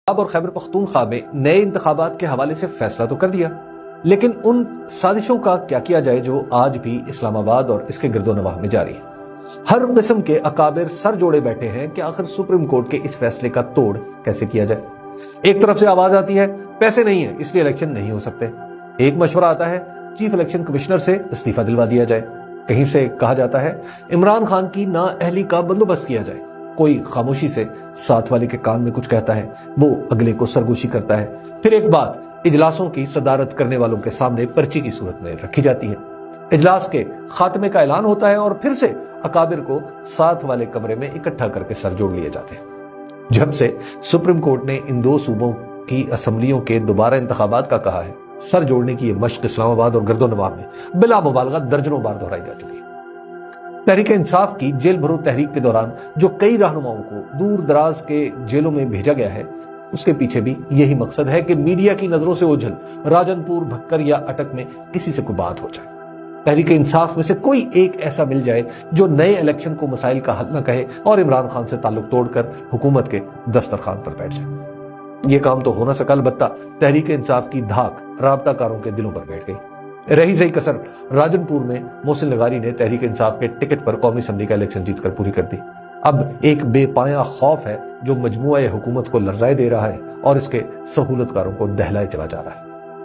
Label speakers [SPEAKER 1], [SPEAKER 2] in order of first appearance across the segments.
[SPEAKER 1] اور خیبر پختونخوا میں نئے انتخابات کے حوالے سے فیصلہ تو کر دیا، لیکن ان سازشوں کا کیا کیا جائے جو آج بھی اسلام آباد اور اس کے گرد و نواح میں جاری ہیں۔ ہر قسم کے اکابر سر جوڑے بیٹھے ہیں کہ آخر سپریم کورٹ کے اس فیصلے کا توڑ کیسے کیا جائے۔ ایک طرف سے آواز آتی ہے پیسے نہیں ہیں اس لیے الیکشن نہیں ہو سکتے، ایک مشورہ آتا ہے چیف الیکشن کمشنر سے استعفیٰ دلوا دیا جائے، کہیں سے کہا جاتا ہے عمران خان کی نااہلی کا بندوبست کیا جائے، کوئی خاموشی سے ساتھ والے کے کان میں کچھ کہتا ہے، وہ اگلے کو سرگوشی کرتا ہے، پھر ایک بات اجلاسوں کی صدارت کرنے والوں کے سامنے پرچی کی صورت میں رکھی جاتی ہے، اجلاس کے خاتمے کا اعلان ہوتا ہے اور پھر سے اکابر کو ساتھ والے کمرے میں اکٹھا کر کے سر جوڑ لیے جاتے ہیں۔ جب سے سپریم کورٹ نے ان دو صوبوں کی اسمبلیوں کے دوبارہ انتخابات کا کہا ہے، سر جوڑنے کی یہ مشق اسلام آباد اور گرد و نواح میں بلا مبالغہ درجنوں بار دہرائی جا چکی ہے۔ تحریک انصاف کی جیل بھرو تحریک کے دوران جو کئی رہنماؤں کو دور دراز کے جیلوں میں بھیجا گیا ہے، اس کے پیچھے بھی یہی مقصد ہے کہ میڈیا کی نظروں سے اوجھل راجن پور، بھکر یا اٹک میں کسی سے کوئی بات ہو جائے، تحریک انصاف میں سے کوئی ایک ایسا مل جائے جو نئے الیکشن کو مسائل کا حل نہ کہے اور عمران خان سے تعلق توڑ کر حکومت کے دسترخوان پر بیٹھ جائے۔ یہ کام تو ہو نہ سکا، البتہ تحریک انصاف کی دھاک رابطہ کاروں کے دلوں پر بیٹھ گئی۔ رہی صحیح کسر راجن پور میں محسن لغاری نے تحریک انصاف کے ٹکٹ پر قومی اسمبلی کا الیکشن جیت کر پوری کر دی۔ اب ایک بے پایہ خوف ہے جو مجموعہ حکومت کو لرزائے دے رہا ہے اور اس کے سہولت کاروں کو دہلائے چلا جا رہا ہے۔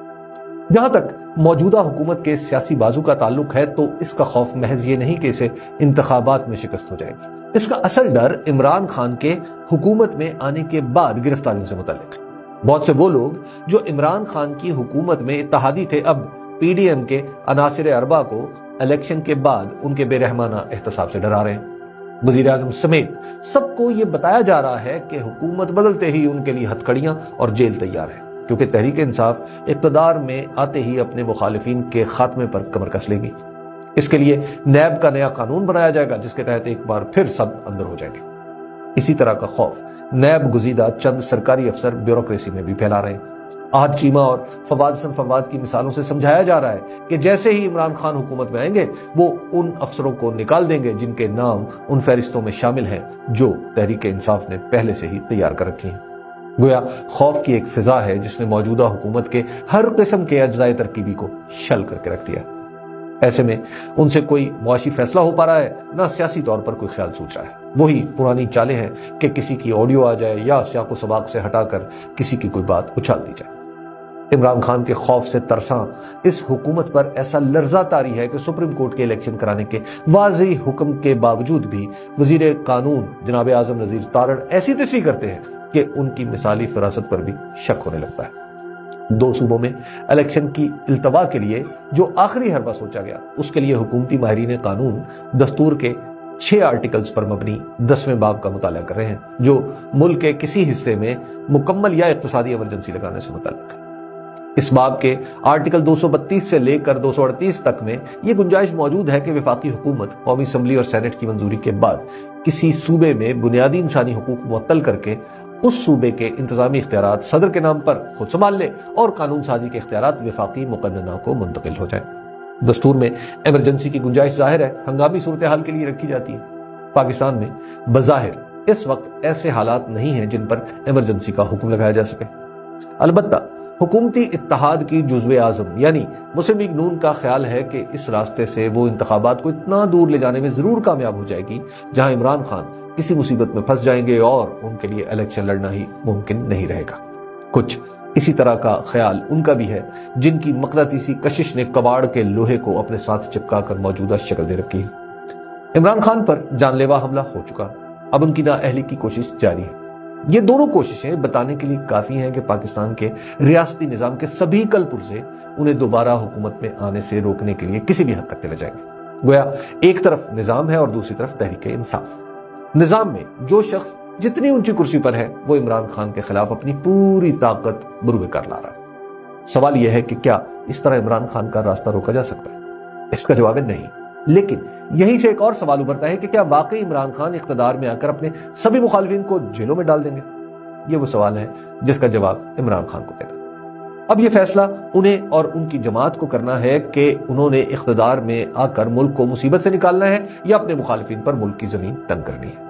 [SPEAKER 1] جہاں تک موجودہ حکومت کے سیاسی بازو کا تعلق ہے تو اس کا خوف محض یہ نہیں کہ اسے انتخابات میں شکست ہو جائے گی، اس کا اصل ڈر عمران خان کے حکومت میں آنے کے بعد گرفتاریوں سے متعلق ہے۔ بہت سے وہ لوگ جو عمران خان کی حکومت میں اتحادی تھے اب پی ڈی ایم کے عناصر اربع کو الیکشن کے بعد ان کے بے رحمانہ احتساب سے ڈرا رہے ہیں۔ وزیر اعظم سمیت سب کو یہ بتایا جا رہا ہے کہ حکومت بدلتے ہی ان کے لیے ہتھکڑیاں اور جیل تیار ہے، کیونکہ تحریک انصاف اقتدار میں آتے ہی اپنے مخالفین کے خاتمے پر کمر کس لے گی۔ اس کے لیے نیب کا نیا قانون بنایا جائے گا جس کے تحت ایک بار پھر سب اندر ہو جائیں گے۔ اسی طرح کا خوف نیب گزیدہ چند سرکاری افسر بیوروکریسی میں بھی پھیلا رہے ہیں۔ آج چیمہ اور فواد حسن فواد کی مثالوں سے سمجھایا جا رہا ہے کہ جیسے ہی عمران خان حکومت میں آئیں گے وہ ان افسروں کو نکال دیں گے جن کے نام ان فہرستوں میں شامل ہیں جو تحریک انصاف نے پہلے سے ہی تیار کر رکھی ہیں۔ گویا خوف کی ایک فضا ہے جس نے موجودہ حکومت کے ہر قسم کے اجزائے ترکیبی کو شل کر کے رکھ دیا۔ ایسے میں ان سے کوئی معاشی فیصلہ ہو پا رہا ہے نہ سیاسی طور پر کوئی خیال سوچ رہا ہے۔ وہی پرانی چالیں ہیں کہ کسی کی آڈیو آ جائے یا سیاق و سباق سے ہٹا کر کسی کی کوئی بات اچھال دی جائے۔ عمران خان کے خوف سے ترساں اس حکومت پر ایسا لرزہ طاری ہے کہ سپریم کورٹ کے الیکشن کرانے کے واضح حکم کے باوجود بھی وزیر قانون جناب اعظم نذیر تارڑ ایسی تشریح کرتے ہیں کہ ان کی مثالی فراست پر بھی شک ہونے لگتا ہے۔ دو صوبوں میں الیکشن کی التوا کے لیے جو آخری حربہ سوچا گیا اس کے لیے حکومتی ماہرین قانون دستور کے 6 آرٹیکلز پر مبنی 10ویں باب کا مطالعہ کر رہے ہیں جو ملک کے کسی حصے میں مکمل یا اقتصادی ایمرجنسی لگانے سے متعلق ہے۔ اس باب کے آرٹیکل 232 سے لے کر 238 تک میں یہ گنجائش موجود ہے کہ وفاقی حکومت قومی اسمبلی اور سینٹ کی منظوری کے بعد کسی صوبے میں بنیادی انسانی حقوق معطل کر کے اس صوبے کے انتظامی اختیارات صدر کے نام پر خود سنبھال لے اور قانون سازی کے اختیارات وفاقی مقننہ کو منتقل ہو جائیں۔ دستور میں ایمرجنسی کی گنجائش ظاہر ہے ہنگامی صورتحال کے لیے رکھی جاتی ہے۔ پاکستان میں بظاہر اس وقت ایسے حالات نہیں ہیں جن پر ایمرجنسی کا حکم لگایا جا سکے۔ البتہ حکومتی اتحاد کی جزو اعظم یعنی مسلم لیگ نون کا خیال ہے کہ اس راستے سے وہ انتخابات کو اتنا دور لے جانے میں ضرور کامیاب ہو جائے گی جہاں عمران خان کسی مصیبت میں پھنس جائیں گے اور ان کے لیے الیکشن لڑنا ہی ممکن نہیں رہے گا۔ کچھ اسی طرح کا خیال ان کا بھی ہے جن کی مقناطیسی کشش نے کباڑ کے لوہے کو اپنے ساتھ چپکا کر موجودہ شکل دے رکھی ہے۔ عمران خان پر جان لیوا حملہ ہو چکا، اب ان کی نااہلی کی کوشش جاری ہے۔ یہ دونوں کوششیں بتانے کے لیے کافی ہیں کہ پاکستان کے ریاستی نظام کے سبھی کل پرزے انہیں دوبارہ حکومت میں آنے سے روکنے کے لیے کسی بھی حد تک چلے جائیں گے۔ گویا ایک طرف نظام ہے اور دوسری طرف تحریک انصاف۔ نظام میں جو شخص جتنی اونچی کرسی پر ہے وہ عمران خان کے خلاف اپنی پوری طاقت بروئے کر لا رہا ہے۔ سوال یہ ہے کہ کیا اس طرح عمران خان کا راستہ روکا جا سکتا ہے؟ اس کا جواب ہے نہیں، لیکن یہیں سے ایک اور سوال ابھرتا ہے کہ کیا واقعی عمران خان اقتدار میں آ کر اپنے سبھی مخالفین کو جیلوں میں ڈال دیں گے؟ یہ وہ سوال ہے جس کا جواب عمران خان کو دینا۔ اب یہ فیصلہ انہیں اور ان کی جماعت کو کرنا ہے کہ انہوں نے اقتدار میں آ کر ملک کو مصیبت سے نکالنا ہے یا اپنے مخالفین پر ملک کی زمین تنگ کرنی ہے۔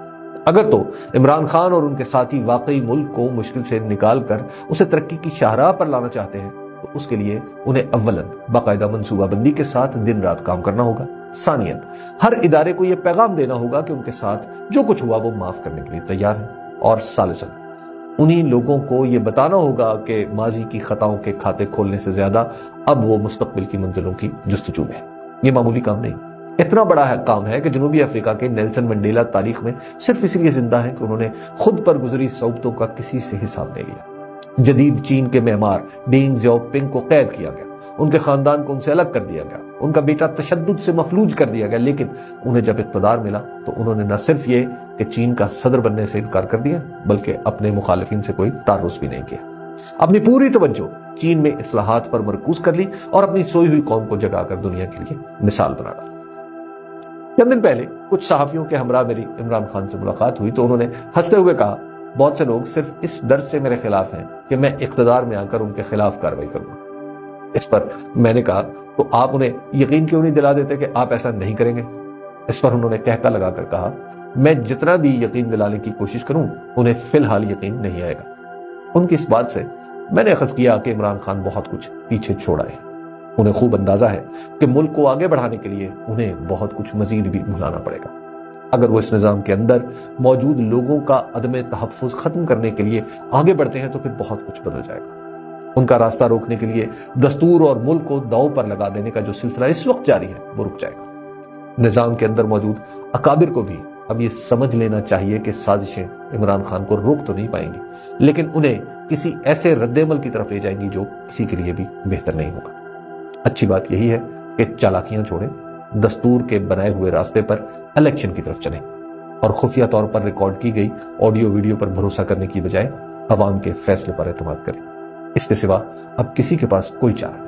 [SPEAKER 1] اگر تو عمران خان اور ان کے ساتھی واقعی ملک کو مشکل سے نکال کر اسے ترقی کی شاہراہ پر لانا چاہتے ہیں تو اس کے لیے انہیں اولاً باقاعدہ منصوبہ بندی کے ساتھ دن رات کام کرنا ہوگا، ثانیاً ہر ادارے کو یہ پیغام دینا ہوگا کہ ان کے ساتھ جو کچھ ہوا وہ معاف کرنے کے لیے تیار ہے، اور ثالثاً انہی لوگوں کو یہ بتانا ہوگا کہ ماضی کی خطاؤں کے کھاتے کھولنے سے زیادہ اب وہ مستقبل کی منزلوں کی جستجو میں ہے۔ یہ معمولی کام نہیں، اتنا بڑا کام ہے کہ جنوبی افریقہ کے نیلسن منڈیلا تاریخ میں صرف اس لیے زندہ ہے کہ انہوں نے خود پر گزری صعوبتوں کا کسی سے حساب نہیں لیا۔ جدید چین کے معمار ڈینگ زیاؤپنگ کو قید کیا گیا، ان کے خاندان کو ان سے الگ کر دیا گیا، ان کا بیٹا تشدد سے مفلوج کر دیا گیا، لیکن انہیں جب اقتدار ملا تو انہوں نے نہ صرف یہ کہ چین کا صدر بننے سے انکار کر دیا بلکہ اپنے مخالفین سے کوئی تعرض بھی نہیں کیا، اپنی پوری توجہ چین میں اصلاحات پر مرکوز کر لی اور اپنی سوئی ہوئی قوم کو جگا کر دنیا کے لیے مثال بنا ڈالی۔ چند دن پہلے کچھ صحافیوں کے ہمراہ میری عمران خان سے ملاقات ہوئی تو انہوں نے ہنستے ہوئے کہا، بہت سے لوگ صرف اس ڈر سے میرے خلاف ہیں کہ میں اقتدار میں آ کر ان کے خلاف کارروائی کروں۔ اس پر میں نے کہا، تو آپ انہیں یقین کیوں نہیں دلا دیتے کہ آپ ایسا نہیں کریں گے؟ اس پر انہوں نے ٹہکا لگا کر کہا، میں جتنا بھی یقین دلانے کی کوشش کروں انہیں فی الحال یقین نہیں آئے گا۔ ان کی اس بات سے میں نے اخذ کیا کہ عمران خان بہت کچھ پیچھے چھوڑا ہے، انہیں خوب اندازہ ہے کہ ملک کو آگے بڑھانے کے لیے انہیں بہت کچھ مزید بھی بھلانا پڑے گا۔ اگر وہ اس نظام کے اندر موجود لوگوں کا عدم تحفظ ختم کرنے کے لیے آگے بڑھتے ہیں تو پھر بہت کچھ بدل جائے گا۔ ان کا راستہ روکنے کے لیے دستور اور ملک کو داؤ پر لگا دینے کا جو سلسلہ اس وقت جاری ہے وہ رک جائے گا۔ نظام کے اندر موجود اکابر کو بھی اب یہ سمجھ لینا چاہیے کہ سازشیں عمران خان کو روک تو نہیں پائیں گی، لیکن انہیں کسی ایسے رد عمل کی طرف لے جائیں گی جو کسی کے لیے بھی بہتر نہیں ہوگا۔ اچھی بات یہی ہے کہ چالاکیاں چھوڑیں، دستور کے بنائے ہوئے راستے پر الیکشن کی طرف چلیں اور خفیہ طور پر ریکارڈ کی گئی آڈیو ویڈیو پر بھروسہ کرنے کی بجائے عوام کے فیصلے پر اعتماد کریں۔ اس کے سوا اب کسی کے پاس کوئی چارہ نہیں۔